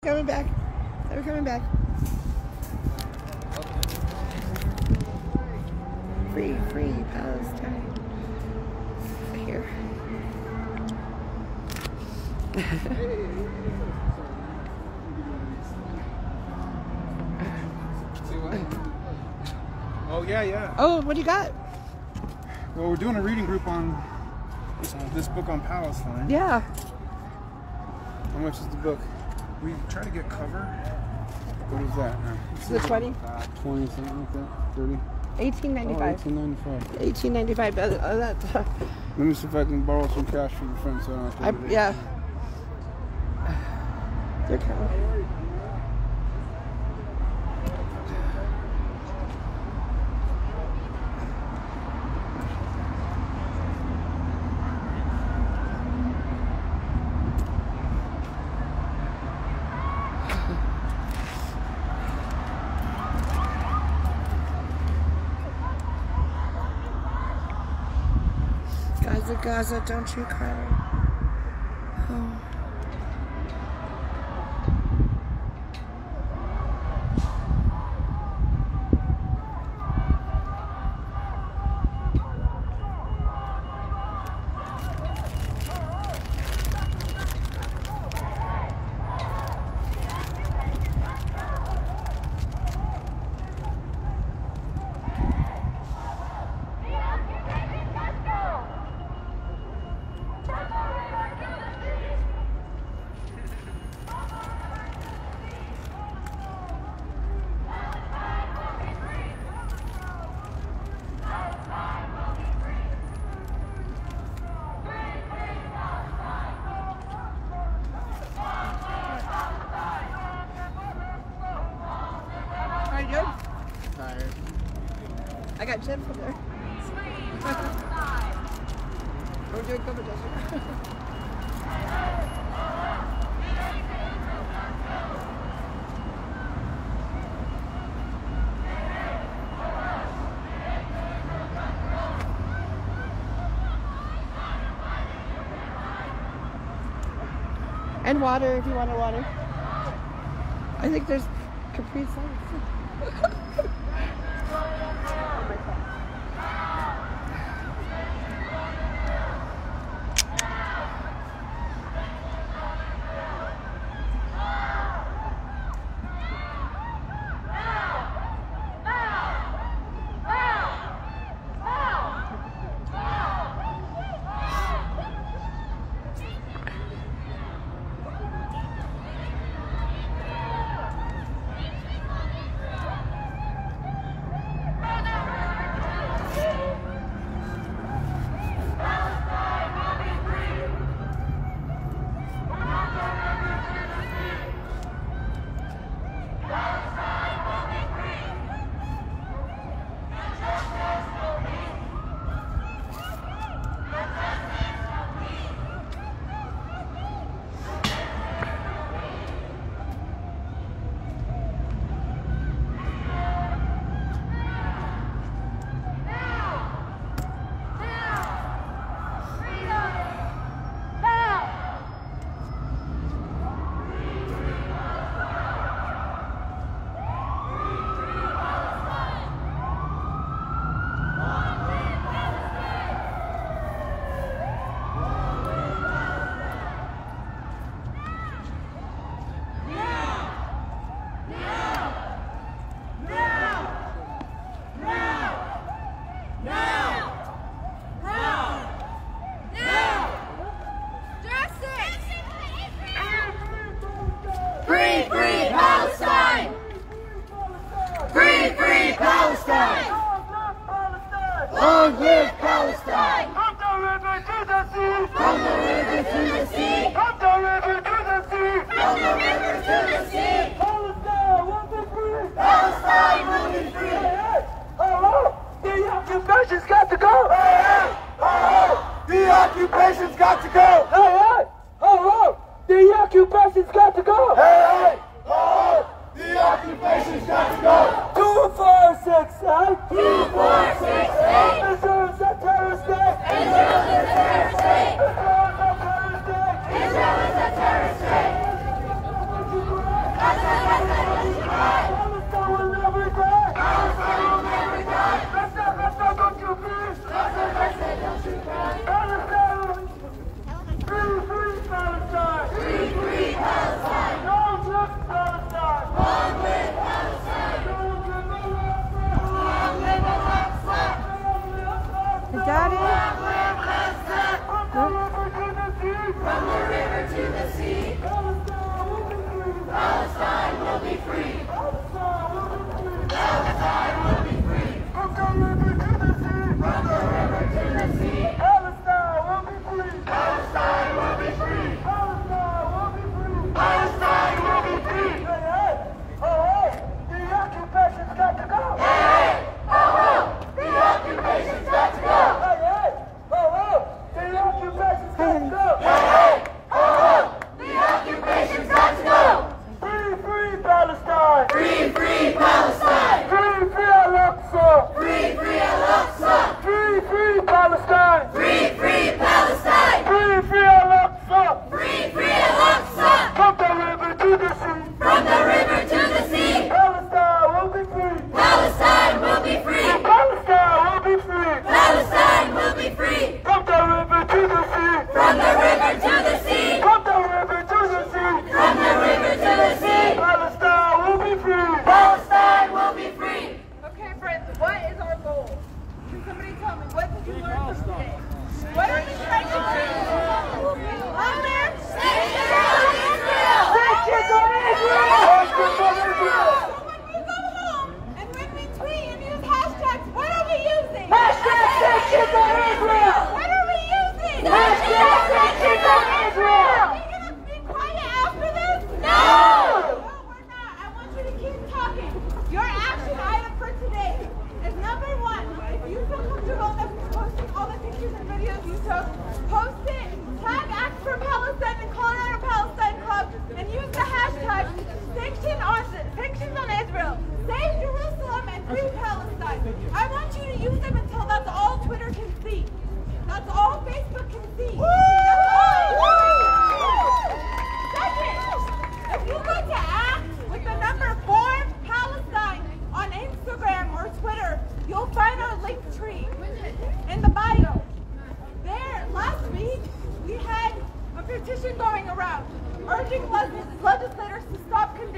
Coming back. They're coming back. Free, free Palestine. Here. Oh, yeah. Oh, what do you got? Well, we're doing a reading group on this book on Palestine. Yeah. How much is the book? We try to get cover. What is that now? Is it 20? 20, something like that. 30? $18.95. $18.95. $18.95. Let me see if I can borrow some cash from your friend so I don't have to Yeah. They're coming. Gaza, Gaza, don't you cry. Oh. How you doing? Tired. I got Jim from there. We're doing cover desert. And water if you want water. I think there's Capri Sun.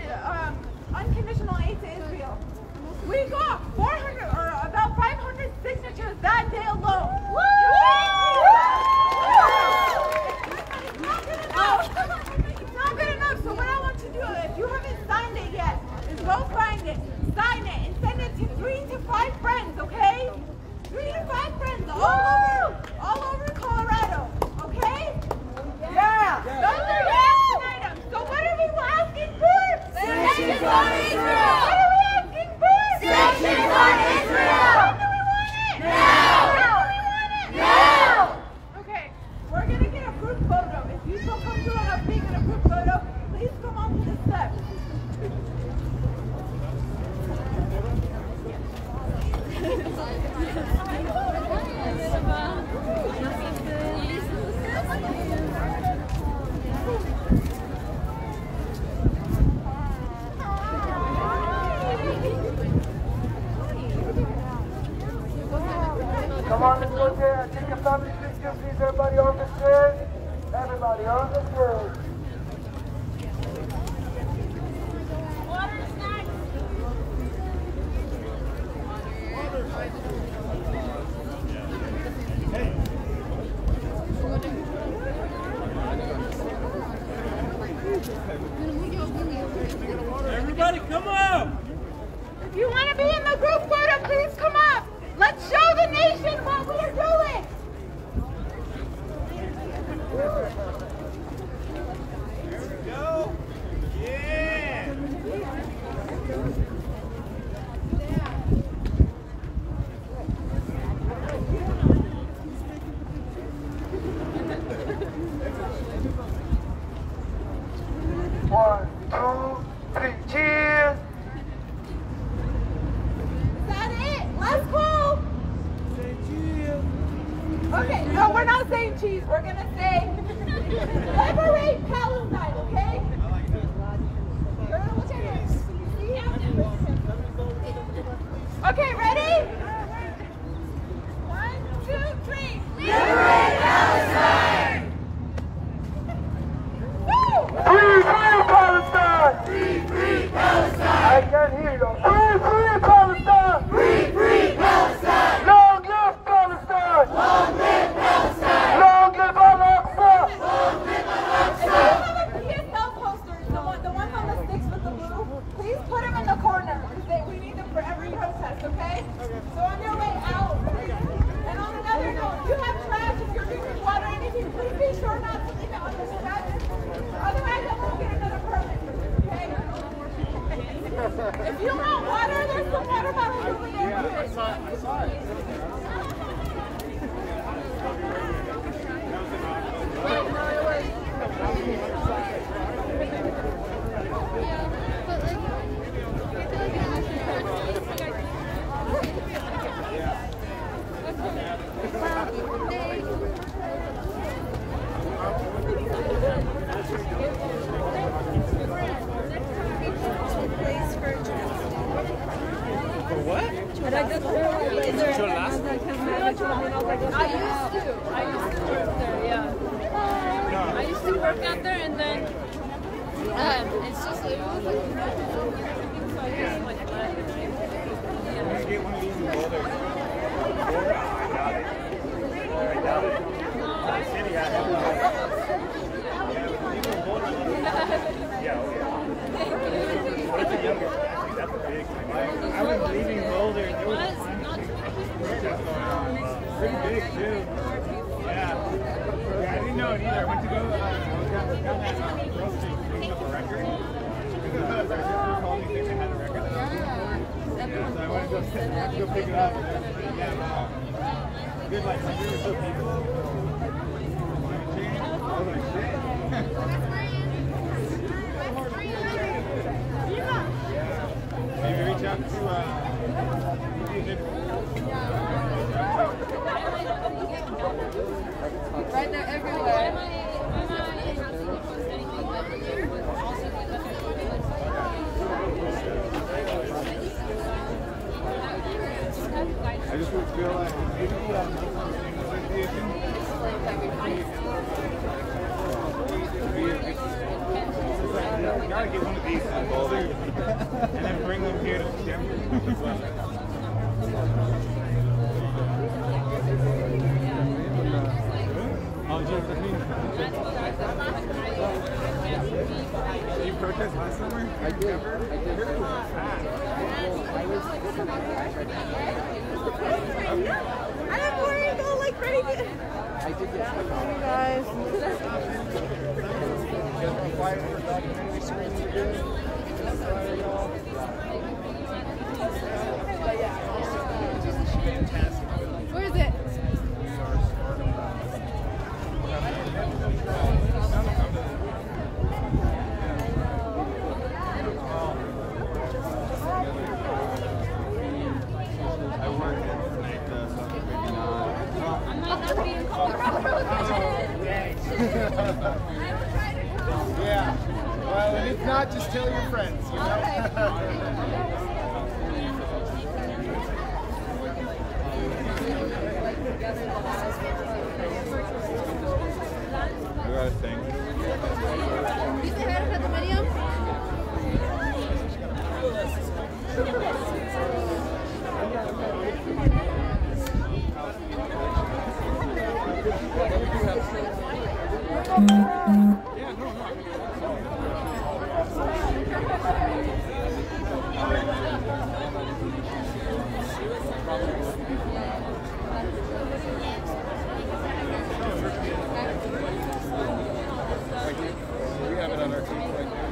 unconditional aid to Israel. We got 400 or about 500 signatures that day alone. It's not good enough. So what I want you to do, if you haven't signed it yet, is go find it, sign it, and send it to 3 to 5 friends, okay? 3 to 5 friends all over Colorado, okay? Yeah. Those are the action items. So what are we asking for? Sanctions on Israel. What are we asking for? Sanctions on Israel. When do we want it? Now. When do we want it? Now. Okay. We're gonna get a group photo. If you feel comfortable enough being in a group photo, please come on to the steps. Come on, let's go there. Take a family picture, please. Everybody on the stairs. Everybody on the stairs. Water snacks. Everybody, come up! If you want to be in the group photo, please come up. Let's show the nation what we are doing. There we go. Yeah! 1, 2, 3, cheers! Is that it? Let's go. Say cheers! Okay, no, we're not saying cheese. We're going to say liberate Palestine, okay? You're going to look at it. See? Okay, ready? 1, 2, 3. Liberate Palestine! Woo! Free Palestine! Free Palestine! I can't hear you. Free Palestine! Free Palestine! Long live Palestine! Long live Palestine! Long live Al-Aqsa! Long live If you have a PSL posters, the ones on the sticks with the blue, please put them in the corner because we need them for every protest, okay? So on your way out. And on another note, if you have trash, if you're drinking water or anything, please be sure not to leave it on the steps. Otherwise, I won't get another permit, okay? If you want water, there's some water bottles over there. Yeah, I saw it. For what? I used to work out there, and then it's just like, so I just like left, and Get one of these in Boulder. I doubt it. City, I have Yeah, oh yeah. What's the youngest? That's a big one. I was leaving Boulder and there was protests going on. Pretty big too. Yeah. I didn't know it either. I went to go, I was down that Grove Street picking up a record. Because my sister called me saying they had a record that I was looking for. Yeah, so I went to go pick it up. And yeah, wow. Good, like 100 or so people. I was like, shit. Maybe reach out to right there everywhere. I just would feel like maybe association. You gotta get one of these. in Boulder, and then bring them here to Denver. Did you protest last summer? I did. I didn't worry about like ready to. I did get Hey guys. quiet for documentary screening again. Where is it? I work here tonight, so maybe not. I might not be in Colorado again. Yeah. Well, and if not, just tell your friends, you know? I got a thing. You say hi to the video? We have it on our team right now.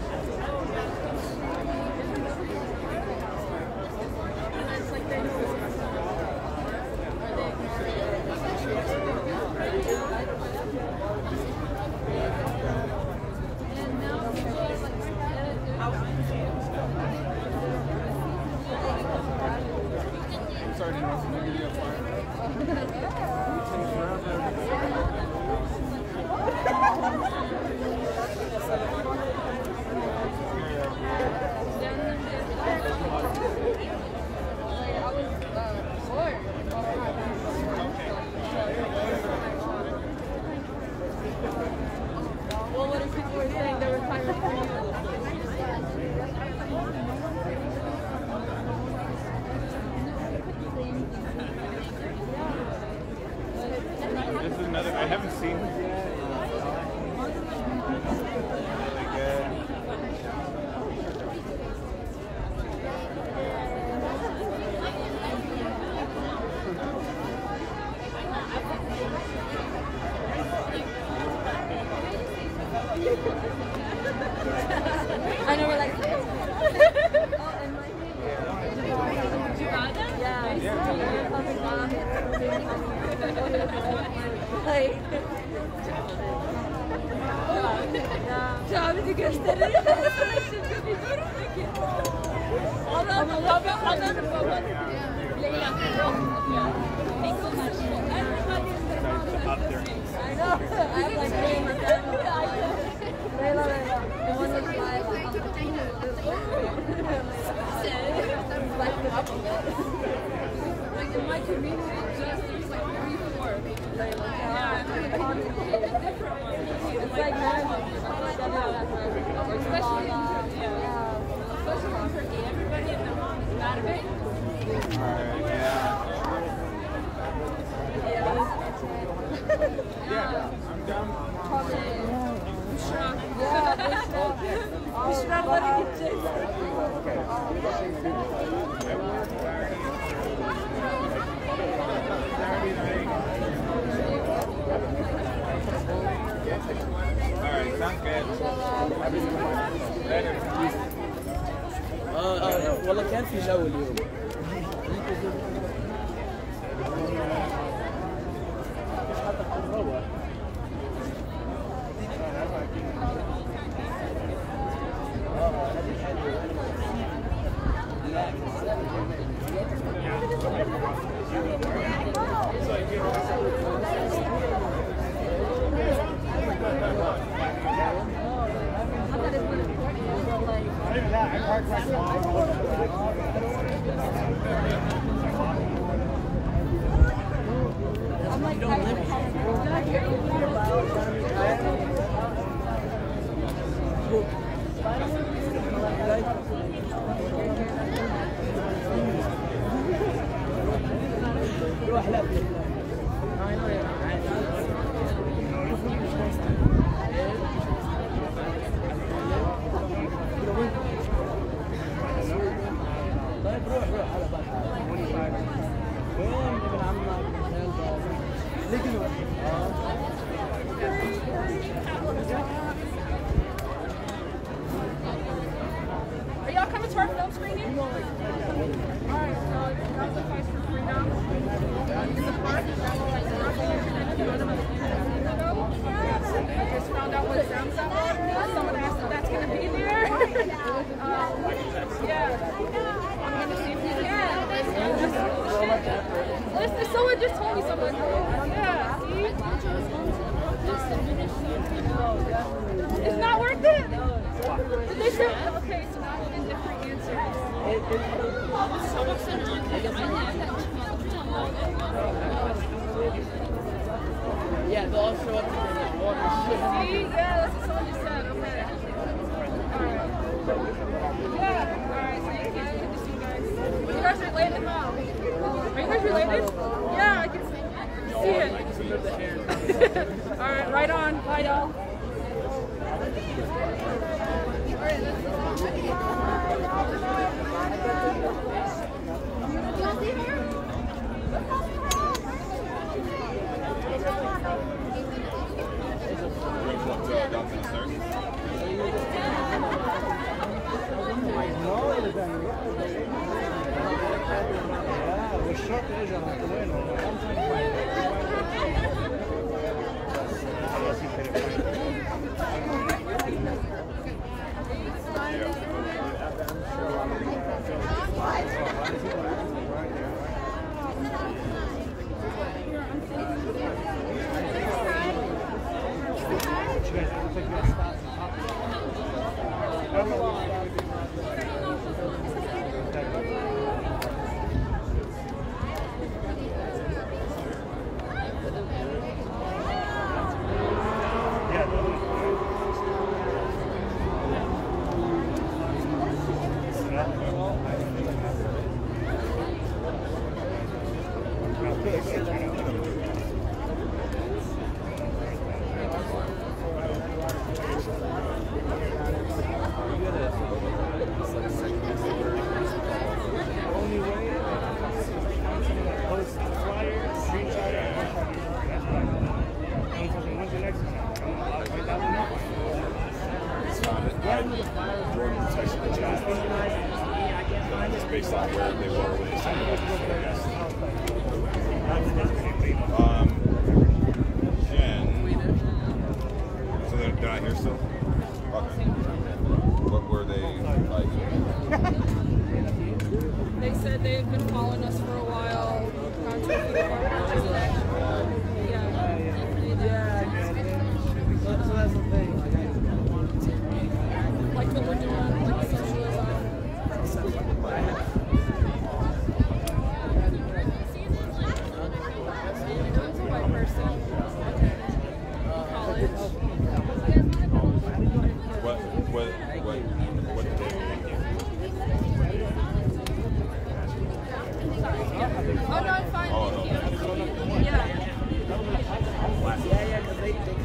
I'm sorry to interrupt you. Maybe you Well, what if people were saying they were trying to This is another. I haven't seen this yet. Really good. I know we're like, oh, and my Cavide gösteriyor. Şimdi biliyorum ki. Allah'ım anladım baba. Leyla. Thanks so much. Everybody is Up there. I know. I'm like, Leyla. The one with five. Like in my community, just there's like 3, 4. Yeah, it's like especially for gay, everybody in the home is mad at me. Alright, yeah, I'm down. Büşra'lara gideceğiz. Alright, sounds good. Later. والله كان في جو اليوم. Are y'all coming to our film screening? Alright, so that's the price for free now. I just found out what sounds out. Someone asked if that's going to be there. Yeah. I'm going to see if he's Listen, someone just told me something. Yeah, see? It's not worth it? Did they say? Okay, so now we'll get different answers. Yeah, they'll all show up to the water. See? Yeah, that's what someone just said. Okay. Alright. Yeah. Alright, so you can good to see you guys. You guys are related now. Are you guys related? Yeah, I can see it. Alright, right on. Bye, y'all. Based on where they were when they signed up, I guess. Jen. So they're not here still? Okay. What were they like? They said they've been following us for a while. So that's the thing. Like what we're doing, like socialism. White person. College. What did they think? Oh no, I'm fine. Oh, Thank no. you. Yeah. Yeah, because they cover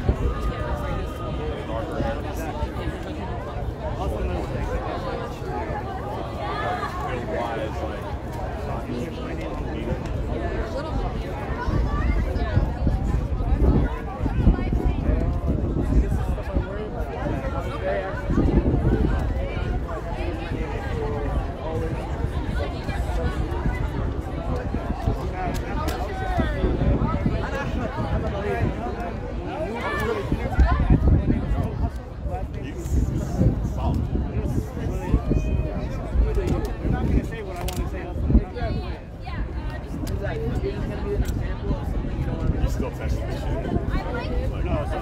Still texting this shit. No, so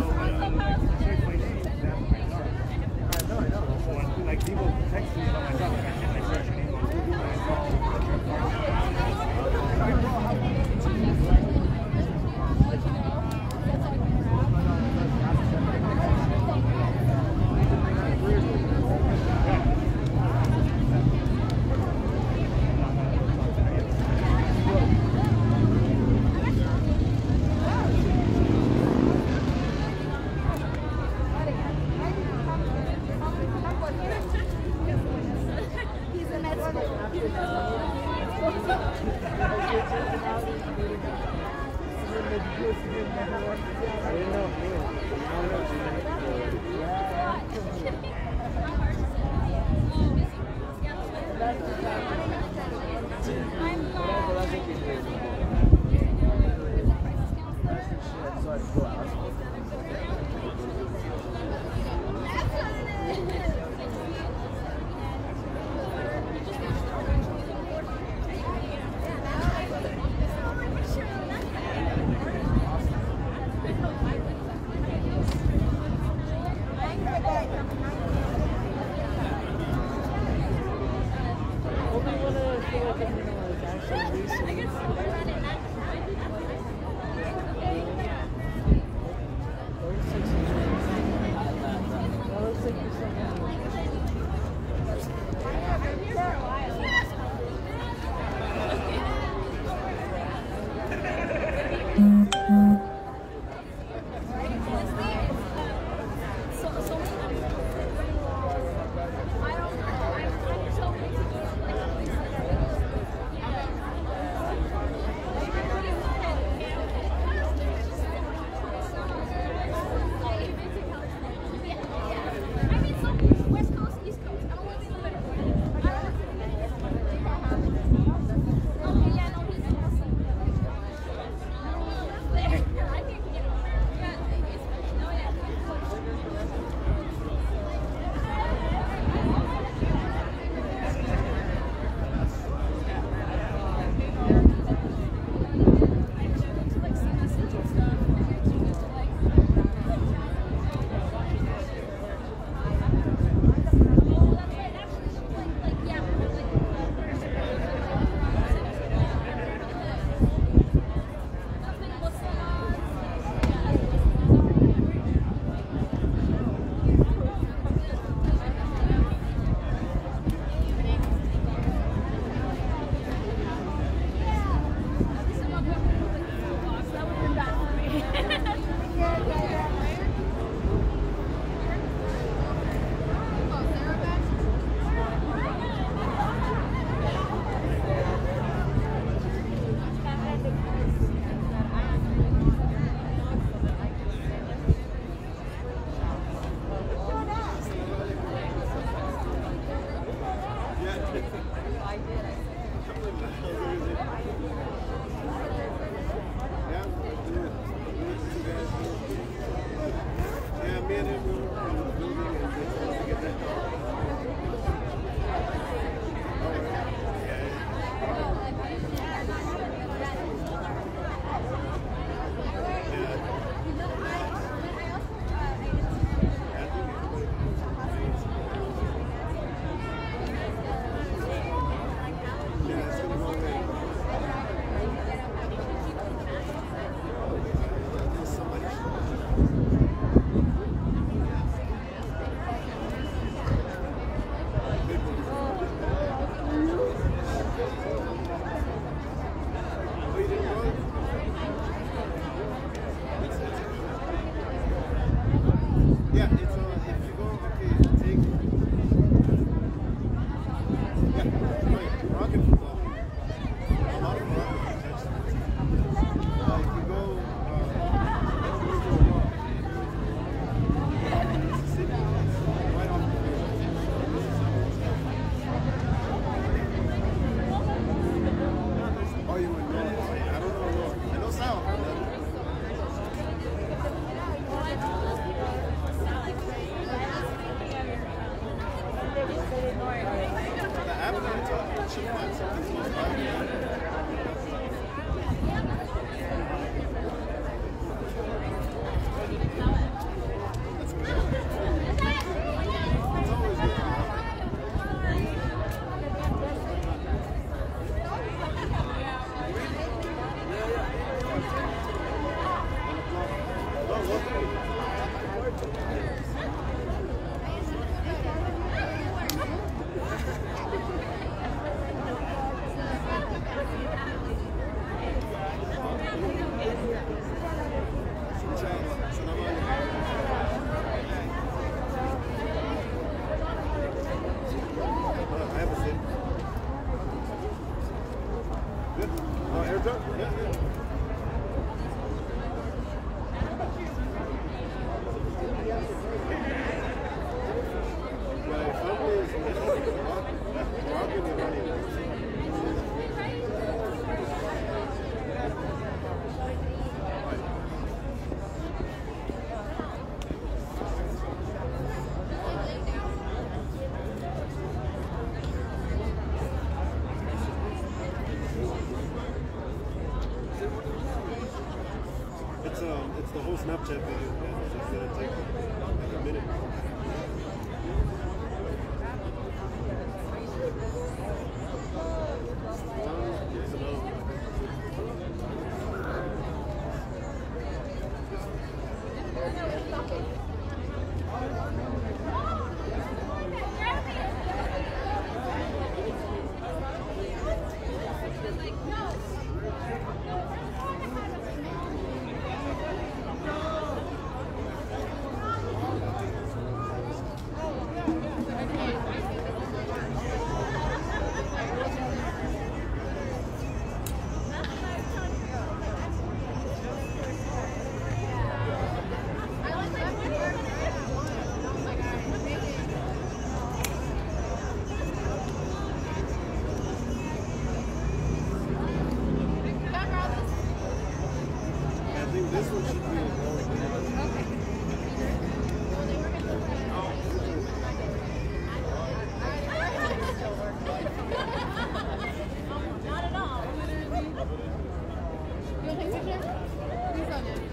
like people text me about my job, like I can't like search anymore. didn't know. Snapchat video. It's gonna take like a minute. This one should be Not at all. You want to take a picture? Please on it.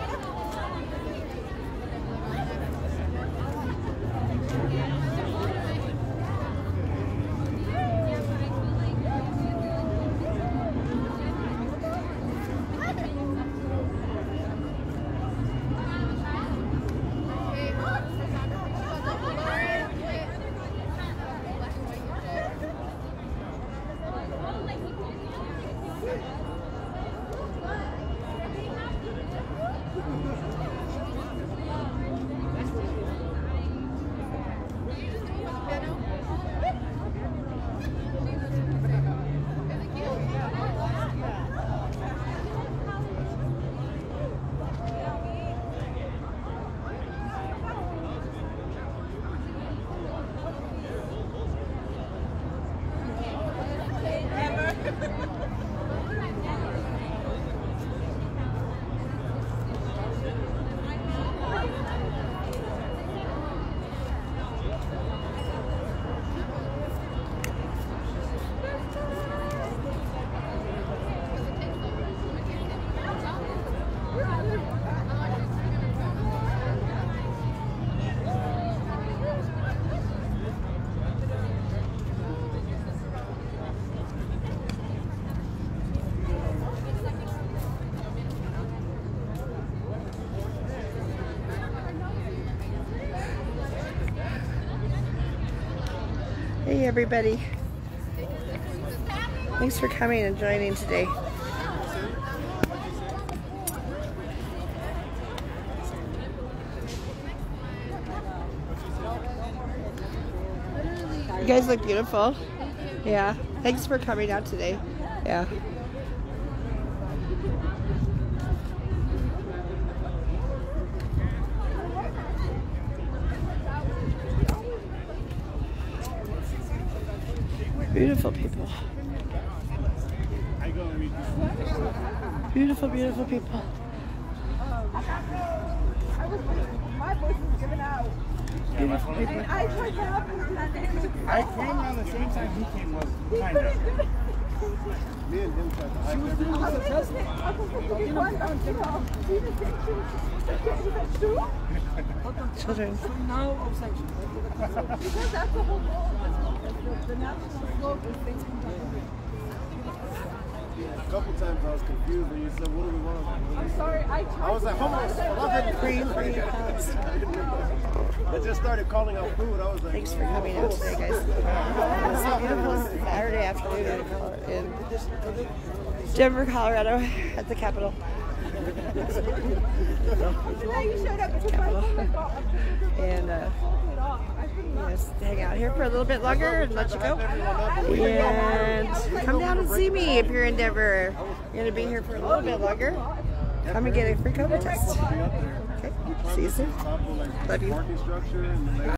Hey everybody. Thanks for coming and joining today. You guys look beautiful. Yeah. Thanks for coming out today. Yeah. Beautiful people. Beautiful, beautiful people. My voice is giving out. Beautiful people. And I tried to help him. I came around the same time he came, was kind of. me and him tried to hide everything. Children. Because that's the whole goal. The national slope is things from China. A couple times I was confused when you said, what do we want? I'm sorry, I tried. I was like, homeless. Free Palestine. I just started calling out food. I was like, Thanks for coming out today, guys. It's a beautiful Saturday afternoon in Denver, Colorado, at the Capitol. And just hang out here for a little bit longer and let you go. And come down and see me if you're in Denver. You're going to be here for a little bit longer. Come and get a free COVID test. Okay, see you soon. Love you.